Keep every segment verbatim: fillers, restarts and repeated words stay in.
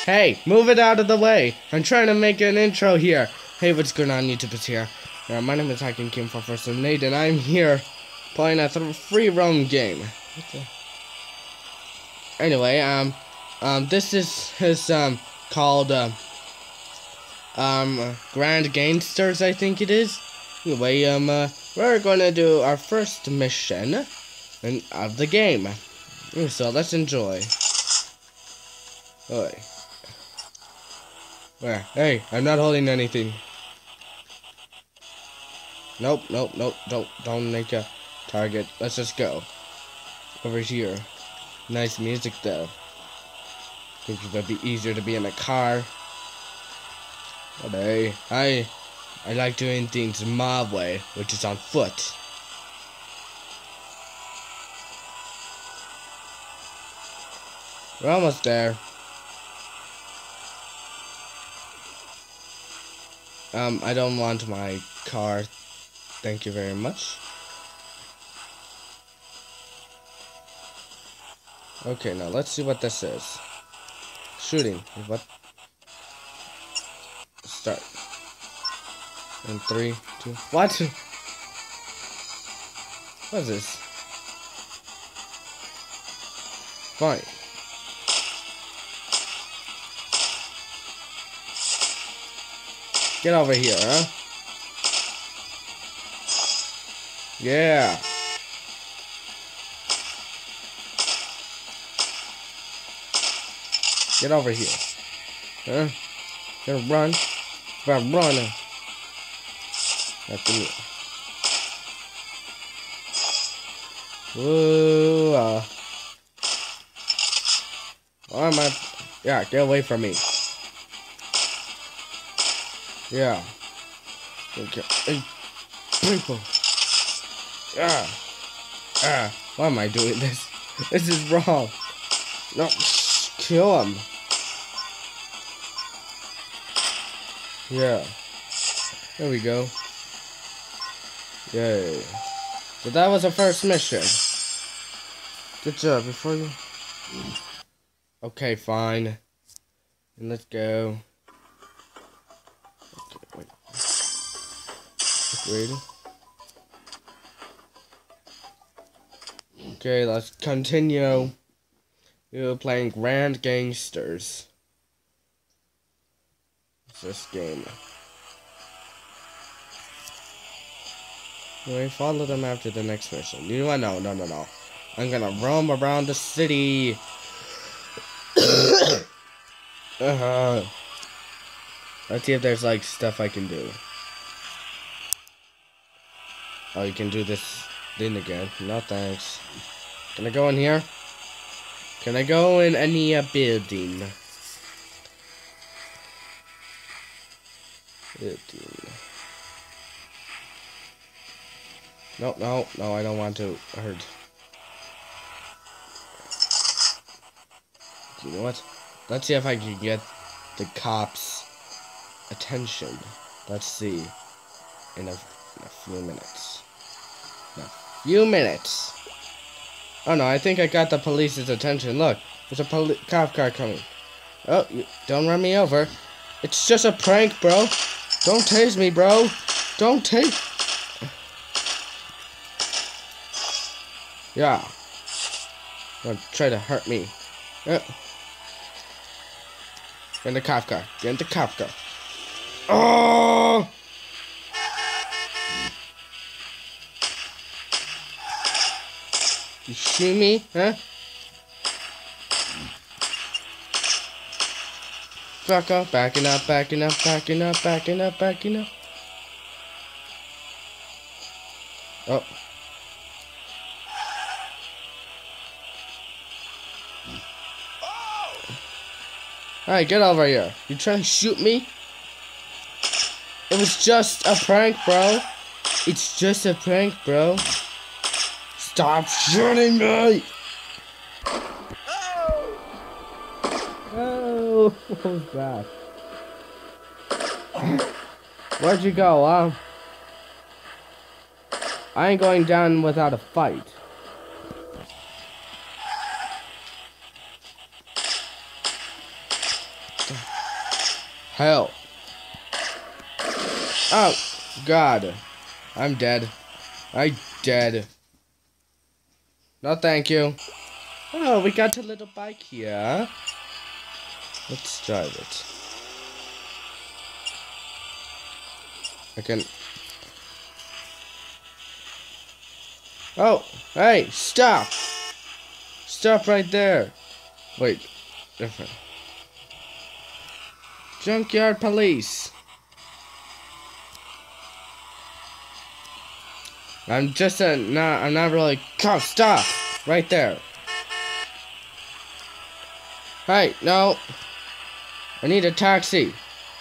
Hey, move it out of the way. I'm trying to make an intro here. Hey, what's going on, YouTube? It's here. Uh, my name is Hacking King for First and Nate, and I'm here playing a th free roam game. Anyway, um, um, this is is um called uh, um Grand Gangsters, I think it is. Anyway, um, uh, we're gonna do our first mission in, of the game. So let's enjoy. Oi. Where? Hey, I'm not holding anything. Nope, nope, nope. Don't, don't make a target. Let's just go over here. Nice music though. Think it'd be easier to be in a car. But hey, I, I like doing things my way, which is on foot. We're almost there. Um, I don't want my car. Thank you very much. Okay, now let's see what this is. Shooting. What? Start. In three, two. What? What is this? Fine. Get over here, huh? Yeah. Get over here. Huh? Gonna run. If I run. After me. Whoa. Uh. Why am I? Yeah, get away from me. Yeah. Okay. Hey, people. Ah. Ah. Why am I doing this? This is wrong. No. Kill him. Yeah. There we go. Yay. So that was the first mission. Good job. Before you. Okay, fine. And let's go. Ready? Okay, let's continue. We're playing Grand Gangsters. What's this game? Anyway, follow them after the next mission. You know what? No, no, no, no. I'm gonna roam around the city. uh-huh. Let's see if there's like stuff I can do. Oh, you can do this thing again. No thanks. Can I go in here? Can I go in any uh, building? Building. No, no, no, I don't want to hurt. You know what? Let's see if I can get the cops' attention. Let's see. In a, in a few minutes. In a few minutes. Oh no, I think I got the police's attention. Look, there's a poli cop car coming. Oh, you, don't run me over. It's just a prank, bro. Don't tase me, bro. Don't tase. Yeah. Don't try to hurt me. Uh. Get in the cop car. Get in the cop car. Oh! You shoot me, huh? Back up, backing up, backing up, backing up, backing up, backing up. Oh. Alright, get over here. You trying to shoot me? It was just a prank, bro. It's just a prank, bro. Stop shooting me! Oh, what was that? Where'd you go, huh? I ain't going down without a fight. Hell. Oh, God. I'm dead. I dead. No, thank you. Oh, we got a little bike here. Let's drive it. I can... Oh, hey, stop! Stop right there. Wait, different. Junkyard police. I'm just a not. I'm not really. Come, stop! Right there. Hey, no. I need a taxi.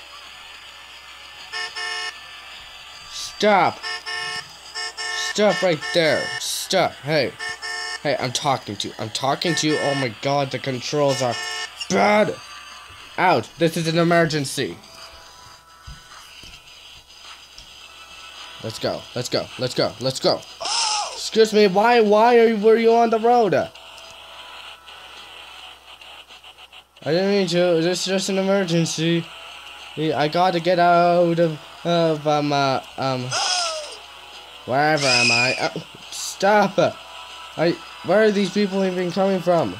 Stop. Stop right there. Stop. Hey. Hey, I'm talking to you. I'm talking to you. Oh my God, the controls are bad. Out. This is an emergency. Let's go. Let's go. Let's go. Let's go. Excuse me. Why? Why are you? Were you on the road? I didn't mean to. This is just an emergency. I got to get out of of um uh, um. Wherever am I? Oh, stop! I. Where are these people even coming from?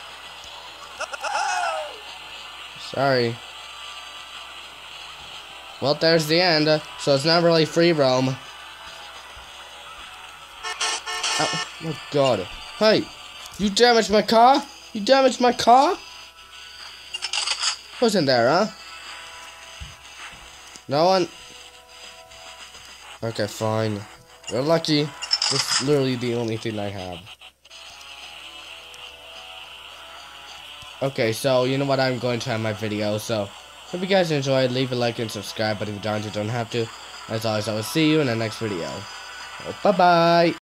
Sorry. Well, there's the end, so it's not really free roam. Oh, my God. Hey, you damaged my car? You damaged my car? Who's in there, huh? No one? Okay, fine. You're lucky. This is literally the only thing I have. Okay, so you know what? I'm going to end my video, so if you guys enjoyed, leave a like and subscribe, but if you don't, you don't have to. As always, I will see you in the next video. Bye-bye!